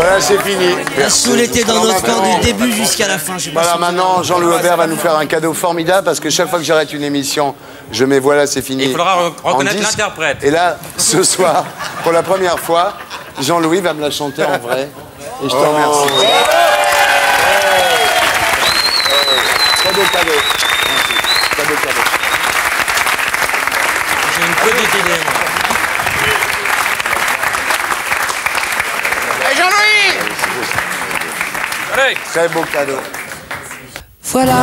Voilà, c'est fini. La Soul était dans notre camp du début jusqu'à la fin. Voilà, maintenant, Jean-Louis Aubert va nous faire un cadeau formidable parce que chaque fois que j'arrête une émission, je mets Voilà, c'est fini. Il faudra reconnaître l'interprète. Et là, ce soir, pour la première fois, Jean-Louis va me la chanter en vrai. Et je te remercie. Cadeau, cadeau. Cadeau, cadeau. J'ai une petite idée, moi. Hey Jean-Louis! Allez! Très beau cadeau. Voilà,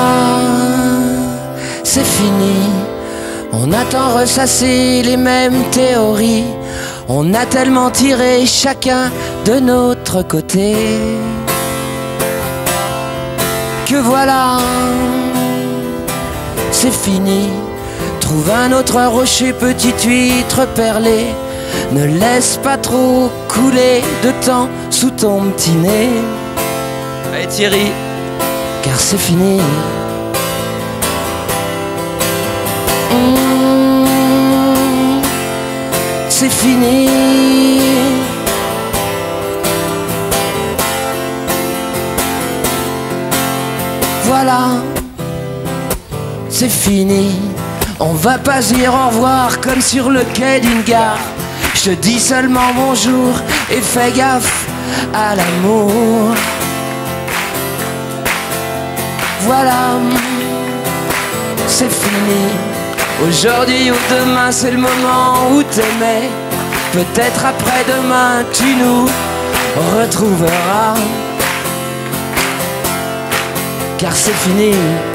c'est fini. On a tant ressassé les mêmes théories. On a tellement tiré chacun de notre côté que voilà, c'est fini. Trouve un autre rocher, petite huître perlée. Ne laisse pas trop couler de temps sous ton petit nez. Allez Thierry, car c'est fini. C'est fini. Voilà, c'est fini. On va pas dire au revoir comme sur le quai d'une gare. Je te dis seulement bonjour et fais gaffe à l'amour. Voilà, c'est fini. Aujourd'hui ou demain, c'est le moment où t'aimais. Peut-être après-demain, tu nous retrouveras. Car c'est fini.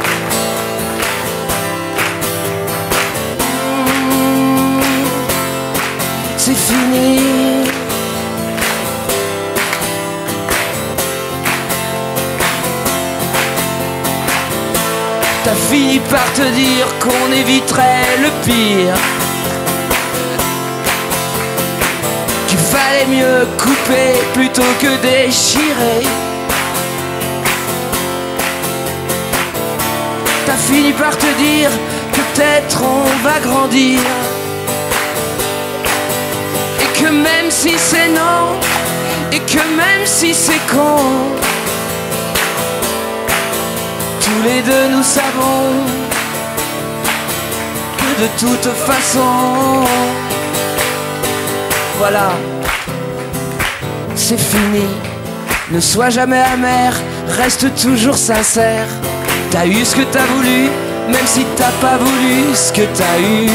C'est fini. T'as fini par te dire qu'on éviterait le pire, qu'il fallait mieux couper plutôt que déchirer. T'as fini par te dire que peut-être on va grandir, et que même si c'est non, et que même si c'est con, tous les deux nous savons que de toute façon, voilà, c'est fini. Ne sois jamais amer, reste toujours sincère. T'as eu ce que t'as voulu, même si t'as pas voulu ce que t'as eu.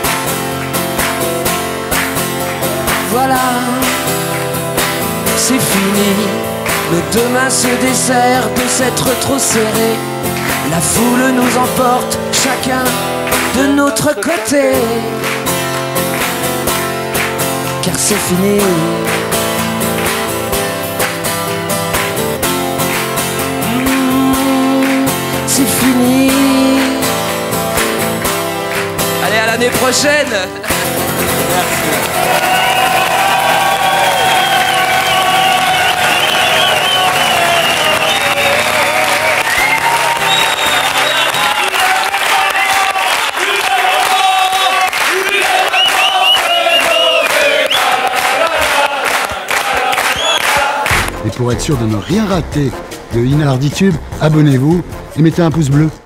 Voilà, c'est fini. Le demain se dessert de s'être trop serré. La foule nous emporte, chacun de notre côté. Car c'est fini. C'est fini. Allez, à l'année prochaine. Et pour être sûr de ne rien rater de Inarditube, abonnez-vous et mettez un pouce bleu.